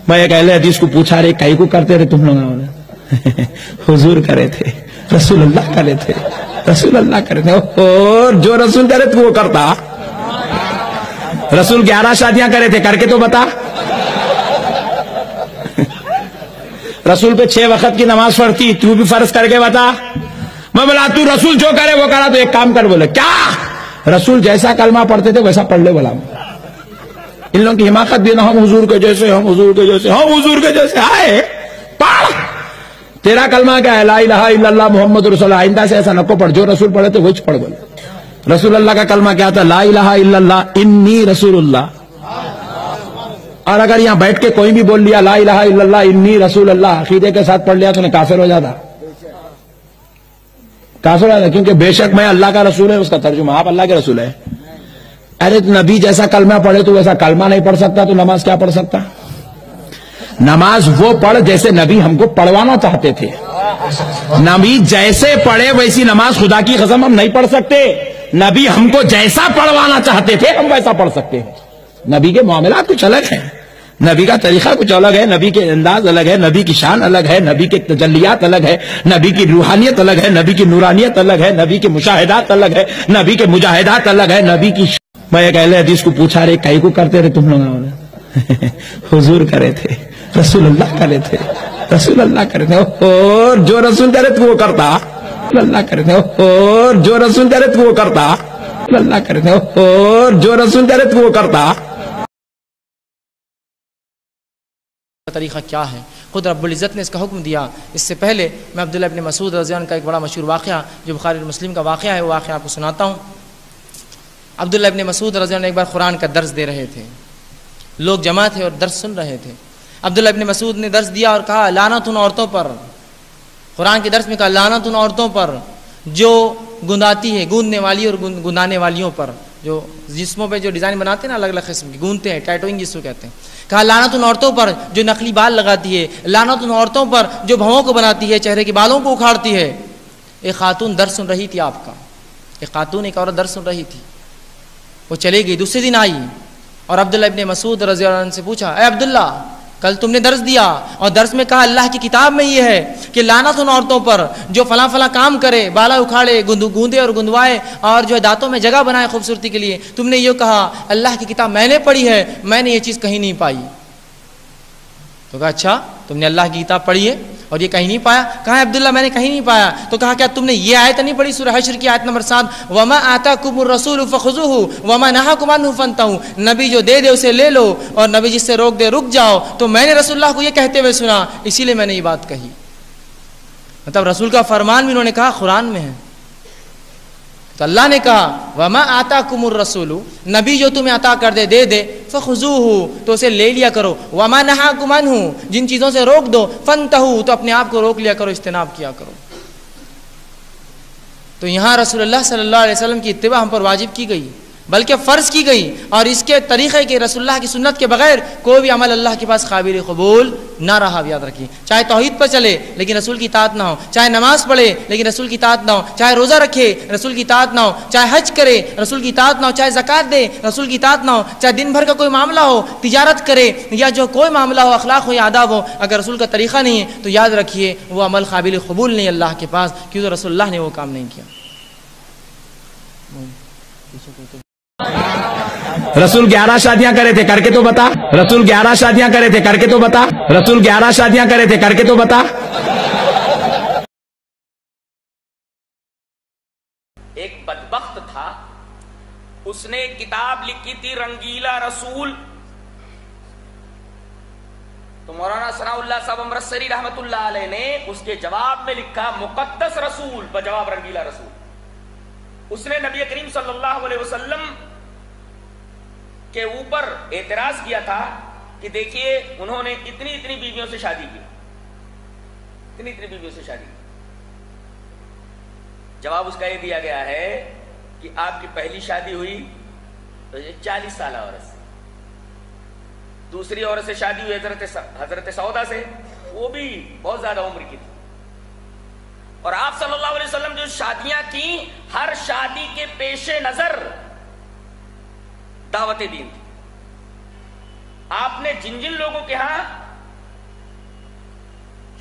میں ایک اہل حدیث کو پوچھا رہے کئی کو کرتے رہے تم لوگ؟ حضور کرے تھے، رسول اللہ کرے تھے، رسول اللہ کرے تھے، اور جو رسول کرے تو وہ کرتا۔ رسول 11 شادیاں کرے تھے، کر کے تو بتا۔ رسول پہ 6 وقت کی نماز پڑھتی، تو بھی فرض کر کے بتا۔ میں بولا تو رسول جو کرے وہ کرا، تو ایک کام کر، بولے کیا؟ رسول جیسا کلمہ پڑھتے تھے ویسا پڑھ لے۔ بولا ان لوگوں کی حماقت بھی نا، ہم حضور کے جیسے، ہم حضور کے جیسے، ہم حضور کے جیسے آئے۔ پڑھ، تیرا کلمہ کیا ہے؟ لا الہ الا اللہ محمد رسول اللہ۔ آئندہ سے ایسا نہ کو پڑھ، جو رسول پڑھے تھے وہی پڑھ۔ بولے رسول اللہ کا کلمہ کیا تھا؟ لا الہ الا اللہ انی رسول اللہ۔ اور اگر یہاں بیٹھ کے کوئی بھی بول لیا لا الہ الا اللہ انی رسول اللہ عقیدے کے ساتھ پڑھ لیا تو انہیں کافر ہو جاتا، کافر ہو جاتا، کیونکہ بے شک میں اللہ کا رسول ہے، اس کا ترجمہ آپ اللہ کے رسول ہے۔ ارے نبی جیسا کلمہ پڑھے تو ویسا کلمہ نہیں پڑھ سکتا تو نماز کیا پڑھ سکتا؟ نماز وہ پڑھ جیسے نبی ہم کو پڑھوانا چاہتے تھے۔ نبی جیسے پڑھے ویسی نماز خدا کی قسم ہم نہیں پڑھ سکتے۔ نبی ہم کو جیسا پڑھوانا چاہتے تھے ہم ویسا پڑھ سکتے ہیں۔ نبی کے معاملات کچھ الگ ہیں، نبی کا طریقہ کچھ الگ ہے، نبی کے انداز الگ ہے، نبی کی شان الگ ہے، نبی کے تجلیات الگ ہے، نبی کی روحانیت الگ ہے، نبی کی نورانیت الگ ہے، نبی کے مشاہدات الگ ہے، نبی کے مجاہدات الگ ہے، نبی کی میں ایک اہل حدیث کو پوچھا رہے کئی کو کرتے رہے تم لوگ؟ حضور کرے تھے، رسول اللہ کرے تھے، رسول اللہ کرے تھے، اور جو رسول کرے تو وہ کرتا۔ رسول اللہ کرے تھے، اور جو رسول کرے تو وہ کرتا۔ رسول اللہ کرے تھے، اور جو رسول کرے تو وہ کرتا۔ طریقہ کیا ہے؟ خود رب العزت نے اس کا حکم دیا۔ اس سے پہلے میں عبداللہ ابن مسعود رضی اللہ عنہ کا ایک بڑا مشہور واقعہ جو بخاری اور مسلم کا واقعہ ہے، وہ واقعہ آپ کو سناتا ہوں۔ عبداللہ ابن مسعود رضی اللہ عنہ ایک بار قرآن کا درس دے رہے تھے، لوگ جمع تھے اور درس سن رہے تھے۔ عبداللہ ابن مسعود نے درس دیا اور کہا لعنت ان عورتوں پر، قرآن کے درس میں کہا لعنت ان عورتوں پر جو گنداتی ہے، گوندنے والی اور گندانے والیوں پر، جو جسموں پہ جو ڈیزائن بناتے ہیں نا الگ الگ قسم کی، گونتے ہیں، ٹیٹوئنگ جس کو کہتے ہیں۔ کہا لعنت ان عورتوں پر جو نقلی بال لگاتی ہے، لعنت ان عورتوں پر جو بھووں کو بناتی ہے، چہرے کے بالوں کو اکھاڑتی ہے۔ ایک خاتون درس سن رہی تھی آپ کا، ایک خاتون ایک عورت درس سن رہی تھی، وہ چلی گئی، دوسرے دن آئی اور عبداللہ ابن مسعود رضی اللہ عنہ سے پوچھا اے عبداللہ کل تم نے درس دیا اور درس میں کہا اللہ کی کتاب میں یہ ہے کہ لعنت ان عورتوں پر جو فلاں فلاں کام کرے، بالا اکھاڑے، گوندے اور گندوائے اور جو ہے دانتوں میں جگہ بنائے خوبصورتی کے لیے، تم نے یہ کہا اللہ کی کتاب میں نے پڑھی ہے، میں نے یہ چیز کہیں نہیں پائی۔ تو کہا اچھا تم نے اللہ کی کتاب پڑھی ہے اور یہ کہیں نہیں پایا؟ کہا عبداللہ میں نے کہیں نہیں پایا۔ تو کہا کیا تم نے یہ آیت نہیں پڑھی سورہ حشر کی آیت نمبر 7 وَمَا آتَاكُمُ الرَّسُولُ فَخُذُوهُ وَمَا نَهَاكُمْ عَنْهُ فَانْتَهُوا، نبی جو دے دے اسے لے لو اور نبی جس سے روک دے رک جاؤ۔ تو میں نے رسول اللہ کو یہ کہتے ہوئے سنا، اسی لیے میں نے یہ بات کہی۔ مطلب رسول کا فرمان بھی انہوں نے کہا قرآن میں ہے۔ تو اللہ نے کہا وَمَا آتَاكُمُ الرَّسُولُ، نبی جو تمہیں عطا کر دے دے دے، فَخُذُوهُ تو اسے لے لیا کرو، وَمَا نَهَاكُمْ عَنْهُ جن چیزوں سے روک دو، فَانْتَهُوا تو اپنے آپ کو روک لیا کرو، اجتناب کیا کرو۔ تو یہاں رسول اللہ صلی اللہ علیہ وسلم کی اتباع ہم پر واجب کی گئی، بلکہ فرض کی گئی، اور اس کے طریقے کے رسول اللہ کی سنت کے بغیر کوئی بھی عمل اللہ کے پاس قابل قبول نہ رہا۔ یاد رکھیے، چاہے توحید پر چلے لیکن رسول کی اطاعت نہ ہو، چاہے نماز پڑھے لیکن رسول کی اطاعت نہ ہو، چاہے روزہ رکھے رسول کی اطاعت نہ ہو، چاہے حج کرے رسول کی اطاعت نہ ہو، چاہے زکوٰۃ دے رسول کی اطاعت نہ ہو، چاہے دن بھر کا کوئی معاملہ ہو، تجارت کرے یا جو کوئی معاملہ ہو، اخلاق ہو یا آداب ہو، اگر رسول کا طریقہ نہیں ہے تو یاد رکھیے وہ عمل قابل قبول نہیں اللہ کے پاس، کیونکہ رسول اللہ نے وہ کام نہیں کیا۔ رسول 11 شادیاں کرے تھے، کر کے تو بتا۔ رسول 11 شادیاں کرے تھے، کر کے تو بتا۔ رسول 11 شادیاں کرے تھے، کر کے تو بتا۔ ایک بدبخت تھا، اس نے ایک کتاب لکھی تھی رنگیلا رسول، تو مولانا ثناء اللہ صاحب امرتسری رحمت اللہ علیہ نے اس کے جواب میں لکھا مقدس رسول بجواب رنگیلا رسول۔ اس نے نبی کریم صلی اللہ علیہ وسلم کے اوپر اعتراض کیا تھا کہ دیکھیے انہوں نے اتنی بیویوں سے شادی کی، اتنی بیویوں سے شادی کی۔ جواب اس کا یہ دیا گیا ہے کہ آپ کی پہلی شادی ہوئی تو 40 سالہ عورت سے، دوسری عورت سے شادی ہوئی حضرت سودا سے، وہ بھی بہت زیادہ عمر کی تھی، اور آپ صلی اللہ علیہ وسلم جو شادیاں کی ہر شادی کے پیش نظر دعوت دین تھی۔ آپ نے جن جن لوگوں کے ہاں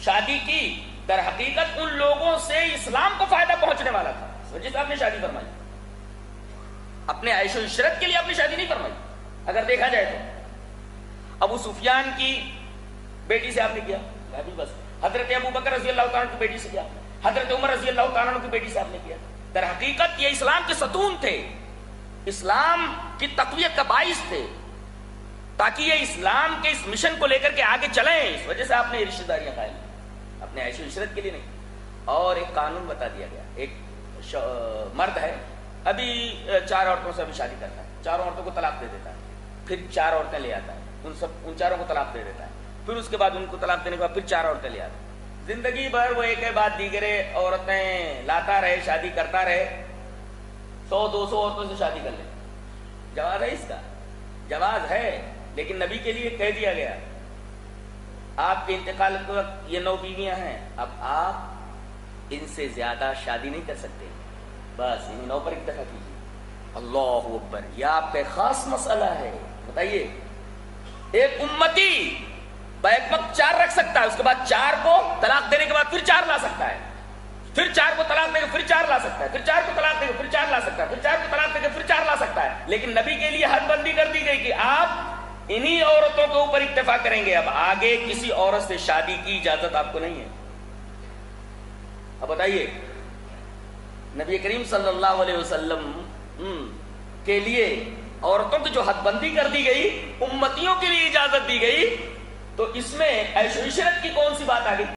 شادی کی در حقیقت ان لوگوں سے اسلام کو فائدہ پہنچنے والا تھا، اس وجہ سے آپ نے شادی فرمائی. اپنے عیش و عشرت کے لیے آپ نے شادی نہیں فرمائی. اگر دیکھا جائے تو ابو سفیان کی بیٹی سے آپ نے کیا، بس حضرت ابو بکر رضی اللہ تعالیٰ کی بیٹی سے کیا، حضرت عمر رضی اللہ تعالیٰ کی بیٹی سے آپ نے کیا. در حقیقت یہ اسلام کے ستون تھے، اسلام کی تقویت کا باعث تھے، تاکہ یہ اسلام کے اس مشن کو لے کر کے آگے چلیں. اس وجہ سے آپ نے یہ رشتہ داریاں قائم کی، اپنے عیش و عشرت کے لیے نہیں. اور ایک قانون بتا دیا گیا، ایک مرد ہے، ابھی 4 عورتوں سے ابھی شادی کرتا ہے، 4 عورتوں کو طلاق دے دیتا ہے، پھر 4 عورتیں لے آتا ہے، ان 4 کو طلاق دے دیتا ہے، پھر اس کے بعد ان کو طلاق دینے کے بعد پھر 4 عورتیں لے آتا ہے. زندگی بھر وہ ایک کے بعد دیگرے عورتیں لاتا رہے، شادی کرتا رہے، 100-200 عورتوں سے شادی کر لے. جواز ہے اس کا؟ جواز ہے، لیکن نبی کے لیے کہہ دیا گیا آپ کے انتقال کے وقت یہ 9 بیویاں ہیں، اب آپ ان سے زیادہ شادی نہیں کر سکتے، بس انہیں 9 پر اکتفا کیجیے. اللہ اکبر، یہ آپ کا خاص مسئلہ ہے. بتائیے، ایک امتی بیک وقت 4 رکھ سکتا ہے، اس کے بعد 4 کو طلاق دینے کے بعد پھر 4 لا سکتا ہے، پھر 4 کو طلاق دے کے پھر 4 لا سکتا ہے، پھر 4 کو طلاق دے کے پھر 4 لا سکتا ہے، پھر 4 کو طلاق دے کے پھر 4 لا سکتا ہے. لیکن نبی کے لیے حد بندی کر دی گئی کہ آپ انہی عورتوں کے اوپر اکتفا کریں گے، اب آگے کسی عورت سے شادی کی اجازت آپ کو نہیں ہے. اب بتائیے، نبی کریم صلی اللہ علیہ وسلم کے لیے عورتوں کی جو حد بندی کر دی گئی، امتیوں کے لیے اجازت دی گئی، تو اس میں عیش و عشرت کی کون سی بات آ گئی؟